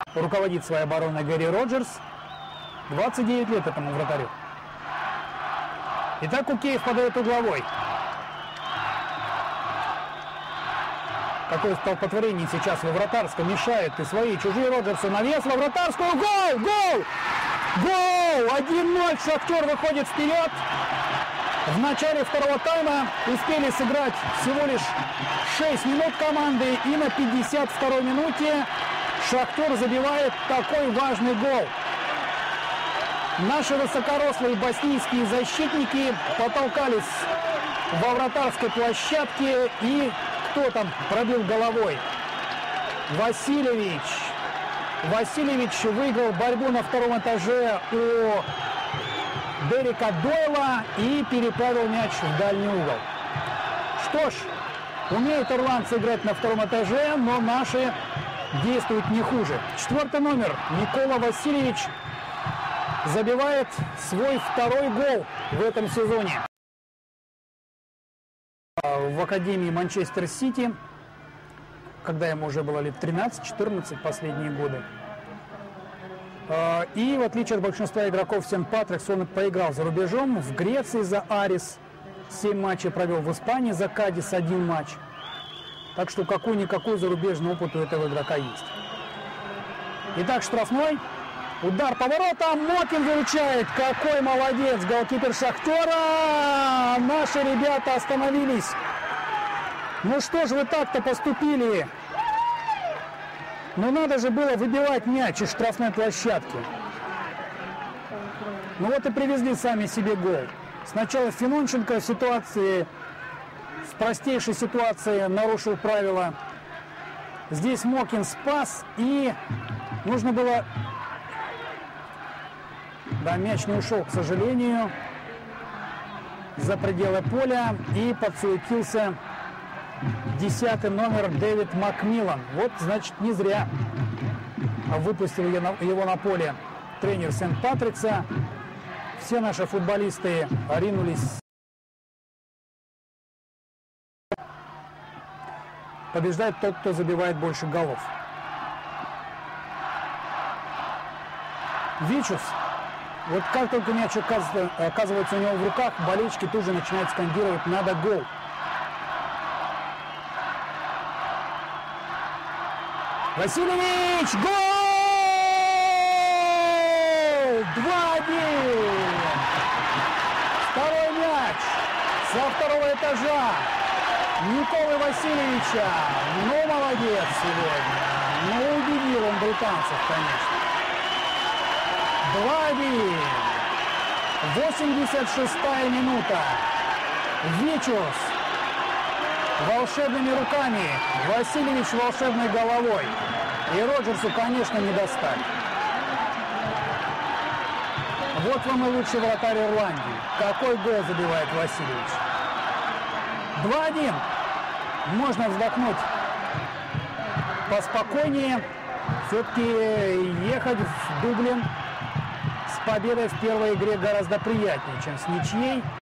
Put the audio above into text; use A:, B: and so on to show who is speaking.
A: Руководит своей обороной Гэри Роджерс. 29 лет этому вратарю. Итак, Кукеев подает угловой. Какое столпотворение сейчас во вратарском мешает. И свои, и чужие. Роджерсу навес во вратарскую. Гол! Гол! Гол! 1-0. Шахтер выходит вперед. В начале второго тайма успели сыграть всего лишь 6 минут команды. И на 52-й минуте Шахтер забивает такой важный гол. Наши высокорослые боснийские защитники потолкались во вратарской площадке. И кто там пробил головой? Васильевич. Васильевич выиграл борьбу на втором этаже у Дерека Дойла и переправил мяч в дальний угол. Что ж, умеют ирландцы играть на втором этаже, но наши действуют не хуже. 4-й номер Никола Васильевич забивает свой второй гол в этом сезоне. В академии Манчестер Сити, когда ему уже было лет 13-14 последние годы. И в отличие от большинства игроков Сент-Патрикс, он поиграл за рубежом. В Греции за Арис 7 матчей провел, в Испании за Кадис 1 матч. Так что какой-никакой зарубежный опыт у этого игрока есть. Итак, штрафной. Удар по воротам. Мокин выручает. Какой молодец голкипер Шахтера. Наши ребята остановились. Ну что ж вы так-то поступили? Ну надо же было выбивать мяч из штрафной площадки. Ну вот и привезли сами себе гол. Сначала Финонченко в простейшей ситуации нарушил правила. Здесь Мокин спас, и нужно было... Да, мяч не ушел, к сожалению, за пределы поля, и подсуетился 10-й номер Дэвид Макмиллан. Вот, значит, не зря выпустил его на поле тренер Сент-Патрикса. Все наши футболисты ринулись. Побеждает тот, кто забивает больше голов. Вичус. Вот как только мяч оказывается у него в руках, болельщики тут же начинают скандировать «надо гол». Васильевич! Гол! 2-1! Второй мяч со второго этажа Николы Васильевича. Ну, молодец сегодня. Ну, убедил он британцев, конечно. 2-1. 86-я минута. Вичус волшебными руками, Васильевич волшебной головой. И Роджерсу, конечно, не достать. Вот вам и лучший вратарь Ирландии. Какой гол забивает Васильевич. 2-1. Можно вздохнуть поспокойнее. Все-таки ехать в Дублин с победой в первой игре гораздо приятнее, чем с ничьей.